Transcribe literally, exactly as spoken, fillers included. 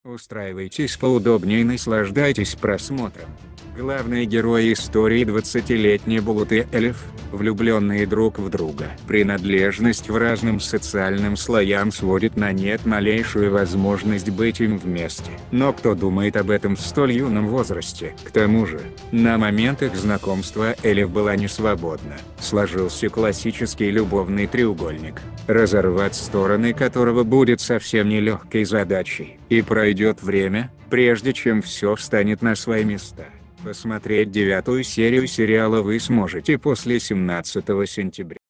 Устраивайтесь поудобнее и наслаждайтесь просмотром. Главные герои истории двадцатилетний Булат и Элиф, влюбленные друг в друга. Принадлежность в разным социальным слоям сводит на нет малейшую возможность быть им вместе. Но кто думает об этом в столь юном возрасте? К тому же, на момент их знакомства Элиф была не свободна. Сложился классический любовный треугольник, разорвать стороны которого будет совсем нелегкой задачей. И пройдет время, прежде чем все встанет на свои места. Посмотреть девятую серию сериала вы сможете после семнадцатого сентября.